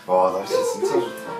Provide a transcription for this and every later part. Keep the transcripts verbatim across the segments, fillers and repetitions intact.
와 날씨 진짜 좋다.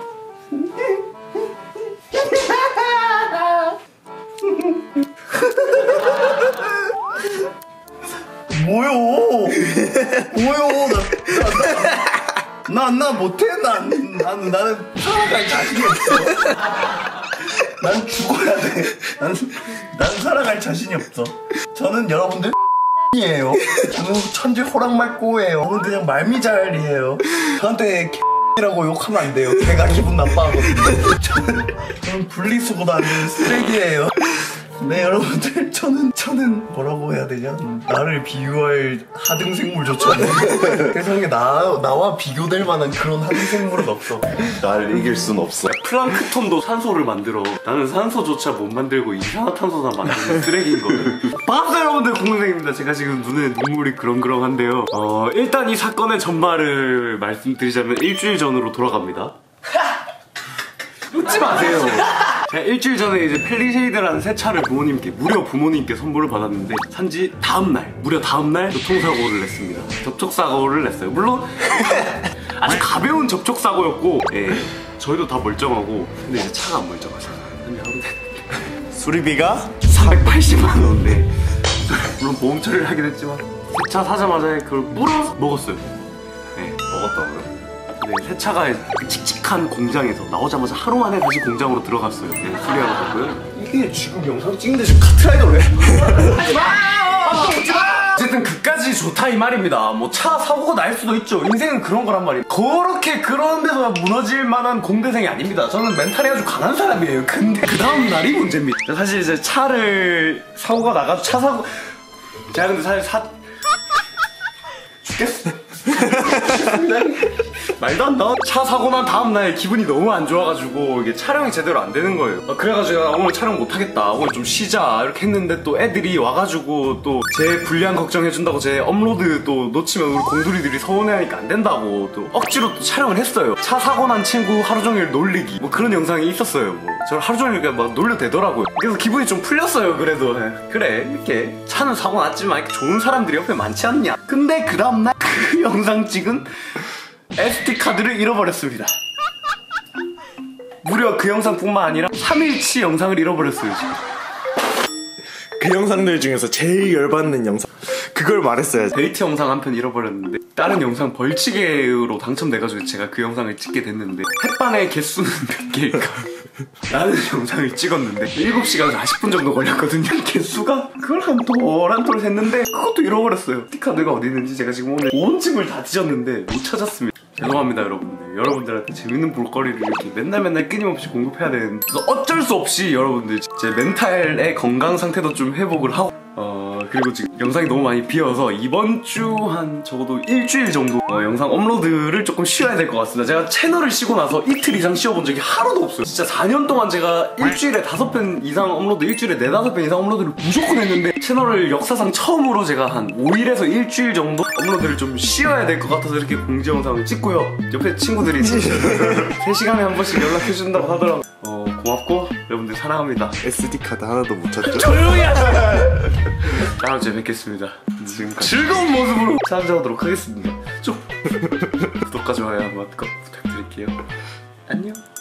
뭐요? 뭐요? 나, 나, 나 못해. 난, 난, 나는 살아갈 자신이 없어. 난 죽어야 돼. 난, 난 살아갈 자신이 없어. 저는 여러분들 이에요. 저는 천재 호랑말꼬예요. 저는 그냥 말미잘이에요. 저한테 라고 욕하면 안 돼요. 걔가 기분 나빠하거든요. 저는, 저는 분리수거도 안 되는 쓰레기예요. 네 여러분들 저는 저는 뭐라고 해야 되냐, 나를 비유할 하등생물조차 없어. 세상에 나, 나와 비교될 만한 그런 하등생물은 없어. 나를 이길 순 없어. 플랑크톤도 산소를 만들어. 나는 산소조차 못 만들고 이산화탄소나 만드는 쓰레기인 거예요. 반갑습니다 여러분들, 공동생입니다. 제가 지금 눈에 눈물이 그렁그렁한데요. 어, 일단 이 사건의 전말을 말씀드리자면 일주일 전으로 돌아갑니다. 웃지 마세요. 제가 일주일 전에 이제 펠리쉐이드라는 새 차를 부모님께, 무려 부모님께 선물을 받았는데 산지 다음날, 무려 다음날 교통사고를 냈습니다. 접촉사고를 냈어요. 물론 아주 가벼운 접촉사고였고, 예, 저희도 다 멀쩡하고, 근데 이제 차가 안 멀쩡하잖아요. 근데 여러분들 수리비가 삼백팔십만 원인데 물론 보험 처리를 하긴 했지만 새 차 사자마자 그걸 뿌려서 먹었어요. 네, 먹었다고요? 네, 새 차가 그 칙칙한 공장에서 나오자마자 하루 만에 다시 공장으로 들어갔어요. 네, 수리하고 갔고요. 이게 지금 영상 찍는데 지금 카트라이더 왜? 하지마! 어쨌든 그까지 좋다 이 말입니다. 뭐 차 사고가 날 수도 있죠. 인생은 그런 거란 말이에요. 그렇게 그런 데서 무너질 만한 공대생이 아닙니다. 저는 멘탈이 아주 강한 사람이에요. 근데 그 다음 날이 문제입니다. 사실 이제 차를 사고가 나가서 차 사고, 제가 근데 사실 사 죽겠어. 말도 안 나와. 차 사고 난 다음날 기분이 너무 안 좋아가지고 이게 촬영이 제대로 안 되는 거예요. 그래가지고 제가 오늘 촬영 못하겠다, 오늘 좀 쉬자 이렇게 했는데, 또 애들이 와가지고 또 제 분량 걱정해준다고 제 업로드 또 놓치면 우리 공돌이들이 서운해하니까 안 된다고 또 억지로 또 촬영을 했어요. 차 사고 난 친구 하루 종일 놀리기, 뭐 그런 영상이 있었어요. 뭐 저를 하루 종일 그냥 막 놀려대더라고요. 그래서 기분이 좀 풀렸어요. 그래도 그래, 이렇게 차는 사고 났지만 이렇게 좋은 사람들이 옆에 많지 않냐. 근데 그 다음날 그 영상 찍은 에스디카드를 잃어버렸습니다. 무려 그 영상뿐만 아니라 삼 일치 영상을 잃어버렸어요 지금. 그 영상들 중에서 제일 열받는 영상, 그걸 말했어야지. 데이트 영상 한 편 잃어버렸는데, 다른 영상 벌칙으로 당첨돼가지고 제가 그 영상을 찍게 됐는데, 햇반의 개수는 몇 개일까? 라는 영상을 찍었는데 일곱 시간 사십 분 정도 걸렸거든요. 개수가 그걸 한 돌 한 돌 했는데 그것도 잃어버렸어요. 스티커드가 어디 있는지 제가 지금 오늘 온 집을 다 뒤졌는데 못 찾았습니다. 죄송합니다 여러분들. 여러분들한테 재밌는 볼거리를 이렇게 맨날 맨날 끊임없이 공급해야 되는데, 그래서 어쩔 수 없이 여러분들 제 멘탈의 건강 상태도 좀 회복을 하고, 어 그리고 지금 영상이 너무 많이 비어서 이번 주 한 적어도 일주일 정도 어, 영상 업로드를 조금 쉬어야 될 것 같습니다. 제가 채널을 쉬고 나서 이틀 이상 쉬어본 적이 하루도 없어요. 진짜 사 년 동안 제가 일주일에 다섯 편 이상 업로드, 일주일에 네다섯 편 이상 업로드를 무조건 했는데, 채널을 역사상 처음으로 제가 한 오 일에서 일주일 정도 업로드를 좀 쉬어야 될 것 같아서 이렇게 공지 영상을 찍고요. 옆에 친구들이 세 시간에 한 번씩 연락해준다고 하더라고요. 어, 고맙고 여러분들 사랑합니다. 에스디카드 하나도 못 찾죠? 조용히 하세요. 다음 주에 뵙겠습니다. 지금까지 즐거운 모습으로 찾아오도록 하겠습니다. 쭉 구독과 좋아요 한번 꼭 부탁드릴게요. 안녕.